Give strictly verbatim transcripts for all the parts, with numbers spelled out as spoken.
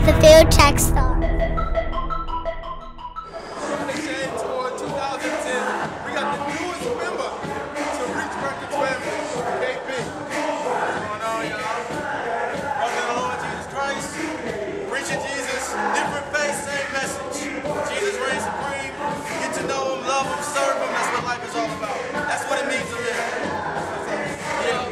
The Field Track Star. Unashamed Tour twenty ten. We got the newest member to Reach Records family, K B. What's going on, y'all? Brother in the Lord Jesus Christ. Preaching Jesus, different face, same message. Jesus reigns supreme. Get to know him, love him, serve him. That's what life is all about. That's what it means to live. Yeah.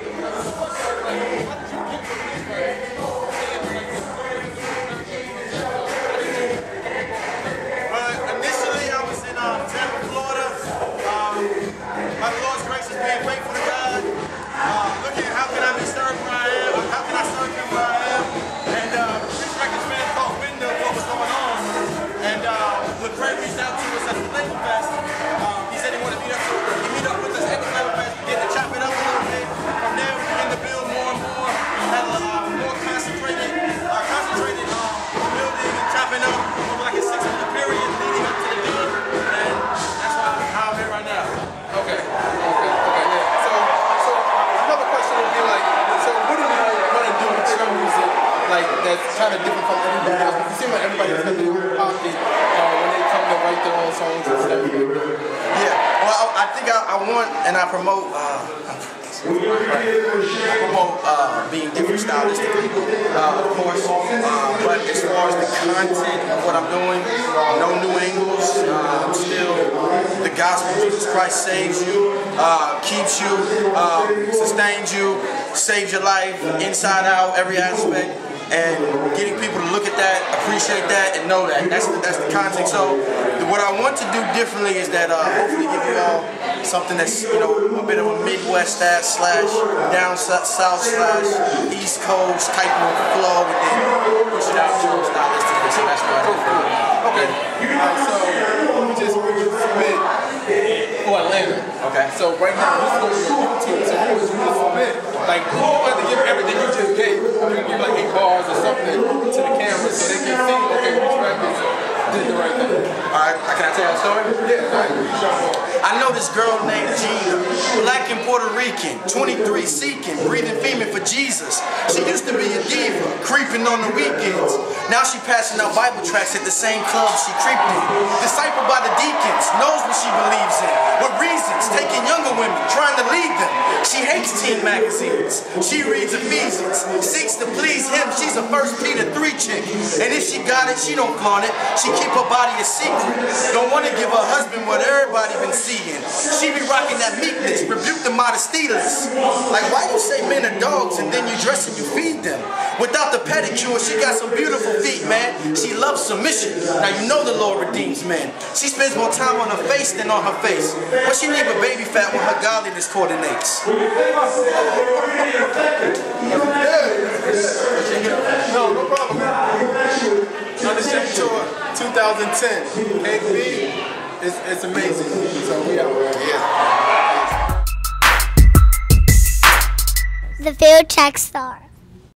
By the Lord's grace is being faithful to God. Uh, looking at how can I be served where I am, how can I serve him where I am. And uh, Reach Records man called Window what was going on. And uh, Lecrae reached out to us at the Flavor Fest. Uh, he said he wanted to meet up, so he meet up with us at the Flavor Fest. We get to chop it up a little bit. From there we begin to build more and more. Had a uh, more concentrated, uh, concentrated uh, building and chopping up over like a six month period leading up to the meeting. And that's why how I'm here right now. Okay, okay, okay, yeah. So, so another question would be like, so what do you want to do with your music, like that's kind of different from everybody else? Because it seems like everybody's got their own pocket uh, when they come to write their own songs and stuff. Yeah, well, I, I think I, I want and I promote. Uh, I promote uh, being different stylistically, uh, of course, uh, but as far as the content of what I'm doing, no new angles, uh, still the gospel. Jesus Christ saves you, uh, keeps you, uh, sustains you, saves your life, inside out, every aspect, and getting people to look at that, appreciate that, and know that. That's the, that's the content. So what I want to do differently is that uh, hopefully give you all something that's, you know, a bit of a Midwest that slash down south slash East Coast type of flow, and then push it out to stylistically. So that's what I do. Okay. Alright, so we just we just submit for Atlanta. Okay. So right now this is going to YouTube. So who is you to submit? Like you don't have to give everything you just gave. You give like eight bars or something to the camera so they can see. Okay, which records did the right thing. All right. Can I tell you a story? Yeah. Right. I know this girl named Gina, black and Puerto Rican, twenty-three seeking, breathing female for Jesus. She used to be a diva, creeping on the weekends. Now she passing out Bible tracts at the same club she creeped in. Discipled by the deacons, knows what she believes in. What reasons, taking younger women, trying to lead them. She hates teen magazines. She reads Ephesians, seeks to please him. She's a First Peter three chick. And if she got it, she don't flaunt it. She keep her body a secret. Don't want to give her husband what everybody been seeing. She be rocking that meekness, rebuke the modesty-less. Like, why you say men are dogs and then you dress and you feed them? Without the pedicure, she got some beautiful feet, man. She loves submission. Now you know the Lord redeems men. She spends more time on her face than on her face. But she need a baby fat when her godliness coordinates. No, no problem. Unashamed Tour twenty ten. K B, it's, it's amazing. So we out. Yeah. The Field Track Star.